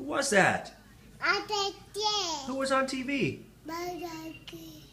was that? I did. Who was on TV? My dad.